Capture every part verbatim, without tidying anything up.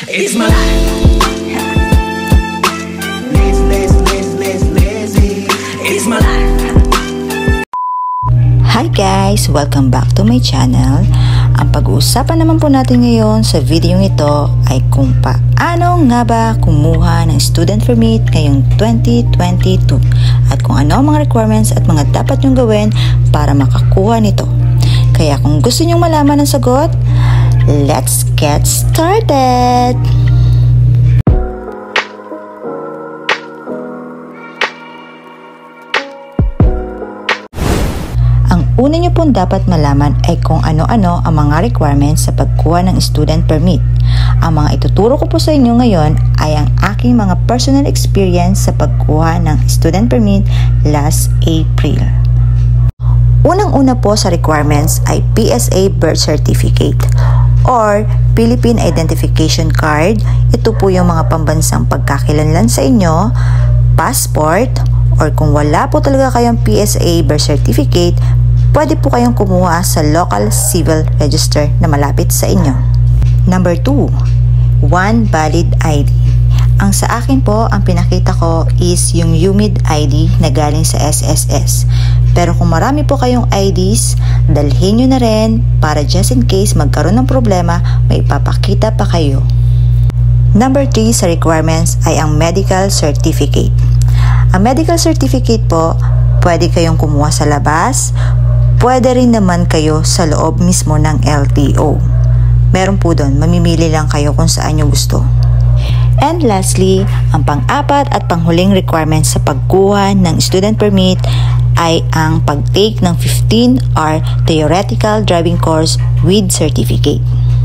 It's my life. Lazy, lazy, lazy, lazy, lazy. It's my life. Hi guys! Welcome back to my channel. Ang pag-uusapan naman po natin ngayon sa video ito ay kung paano nga ba kumuha ng student permit ngayong twenty twenty-two at kung ano ang mga requirements at mga dapat nyong gawin para makakuha nito. Kaya kung gusto nyong malaman ang sagot, let's get started! Una nyo pong dapat malaman ay kung ano-ano ang mga requirements sa pagkuha ng student permit. Ang mga ituturo ko po sa inyo ngayon ay ang aking mga personal experience sa pagkuha ng student permit last April. Unang-una po sa requirements ay P S A Birth Certificate or Philippine Identification Card. Ito po yung mga pambansang pagkakilanlan sa inyo, passport, or kung wala po talaga kayong P S A Birth Certificate, pwede po kayong kumuha sa local civil register na malapit sa inyo. Number two, one valid I D. Ang sa akin po, ang pinakita ko is yung U M I D I D na galing sa S S S. Pero kung marami po kayong I Ds, dalhin nyo na rin para just in case magkaroon ng problema, may ipapakita pa kayo. Number three sa requirements ay ang medical certificate. Ang medical certificate po, pwede kayong kumuha sa labas, pwede rin naman kayo sa loob mismo ng L T O. Meron po doon, mamimili lang kayo kung saan nyo gusto. And lastly, ang pang-apat at panghuling requirements sa pagkuha ng student permit ay ang pag-take ng fifteen hour theoretical driving course with certificate.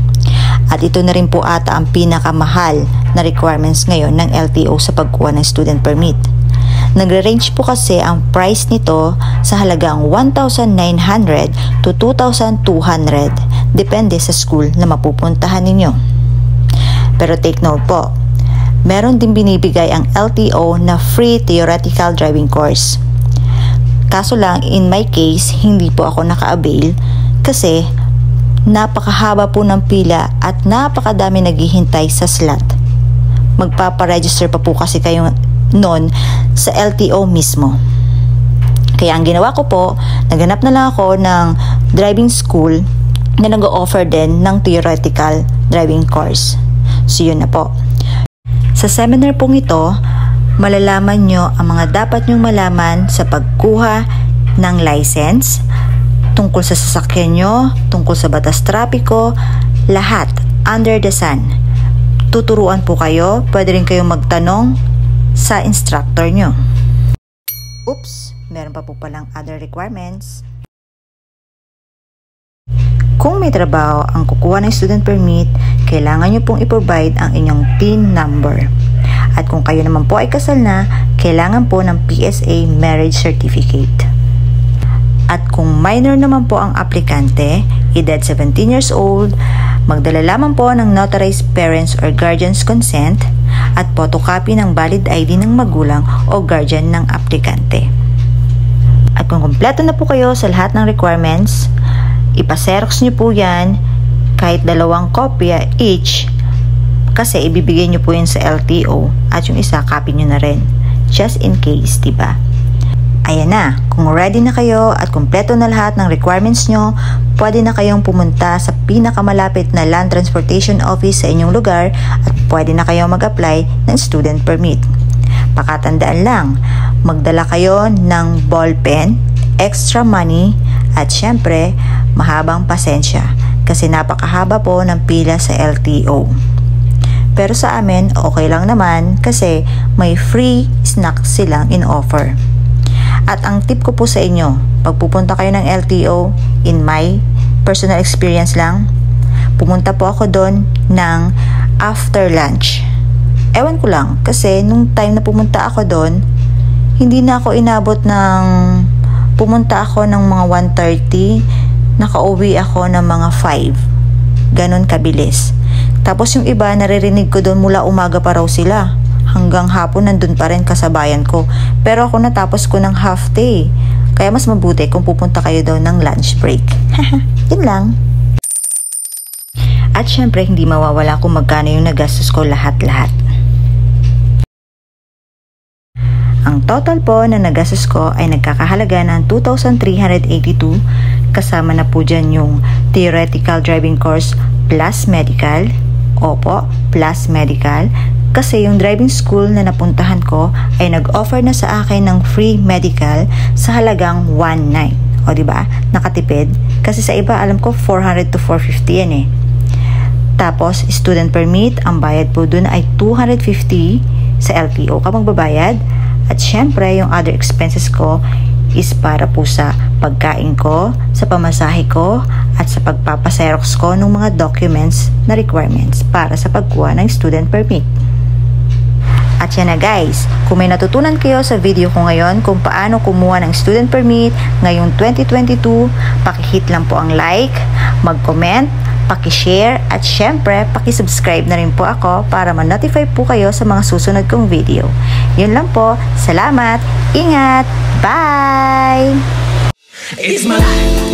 At ito na rin po ata ang pinakamahal na requirements ngayon ng L T O sa pagkuha ng student permit. Nagre-range po kasi ang price nito sa halagang one thousand nine hundred to two thousand two hundred depende sa school na mapupuntahan ninyo. Pero take note po, meron din binibigay ang L T O na free theoretical driving course. Kaso lang, in my case, hindi po ako naka-avail kasi napakahaba po ng pila at napakadami naghihintay sa slot. Magpaparegister pa po kasi kayo noon sa L T O mismo. Kaya ang ginawa ko po, naghanap na lang ako ng driving school na nag-o-offer din ng theoretical driving course. So yun na po. Sa seminar pong ito, malalaman nyo ang mga dapat nyong malaman sa pagkuha ng license, tungkol sa sasakyan nyo, tungkol sa batas trapiko, lahat under the sun. Tuturuan po kayo, pwede rin kayong magtanong sa instructor nyo. Oops, meron pa po palang other requirements. Kung may trabaho ang kukuha ng student permit, kailangan nyo pong i-provide ang inyong T I N number. At kung kayo naman po ay kasal na, kailangan po ng P S A marriage certificate. At kung minor naman po ang aplikante, edad seventeen years old, magdala lamang po ng notarized parents or guardian's consent at photocopy ng valid I D ng magulang o guardian ng aplikante. At kung kumpleto na po kayo sa lahat ng requirements, ipa-xerox nyo po yan kahit dalawang kopya each kasi ibibigay nyo po yun sa L T O at yung isa copy nyo na rin just in case, diba? Ayan na, kung ready na kayo at kumpleto na lahat ng requirements nyo, pwede na kayong pumunta sa pinakamalapit na Land Transportation Office sa inyong lugar at pwede na kayong mag-apply ng student permit. Pakatandaan lang, magdala kayo ng ballpen, extra money, at syempre, mahabang pasensya kasi napakahaba po ng pila sa L T O. Pero sa amin, okay lang naman kasi may free snacks silang in-offer. At ang tip ko po sa inyo, pag pupunta kayo ng L T O, in my personal experience lang, pumunta po ako doon ng after lunch. Ewan ko lang, kasi nung time na pumunta ako doon, hindi na ako inabot ng, pumunta ako ng mga one thirty, nakauwi ako ng mga five. Ganon kabilis. Tapos yung iba, naririnig ko doon mula umaga pa raw sila. Hanggang hapon nandun pa rin kasabayan ko. Pero ako natapos ko ng half day. Kaya mas mabuti kung pupunta kayo daw ng lunch break. Yun lang. At syempre, hindi mawawala kung magkano yung nagastos ko lahat-lahat. Ang total po na nagastos ko ay nagkakahalaga ng two thousand three hundred eighty-two, kasama na po dyan yung theoretical driving course plus medical. Opo, plus medical. Kasi yung driving school na napuntahan ko ay nag-offer na sa akin ng free medical sa halagang one nine. O diba? Nakatipid. Kasi sa iba alam ko four hundred to four fifty yan eh. Tapos student permit, ang bayad po dun ay two hundred fifty sa L T O ka magbabayad. At syempre yung other expenses ko is para po sa pagkain ko, sa pamasahe ko, at sa pagpapaserox ko ng mga documents na requirements para sa pagkuha ng student permit. At yan na guys, kung may natutunan kayo sa video ko ngayon kung paano kumuha ng student permit ngayong twenty twenty-two, pakihit lang po ang like, mag-comment, paki-share, at syempre, paki-subscribe na rin po ako para ma-notify po kayo sa mga susunod kong video. Yun lang po, salamat, ingat, bye! It's my life.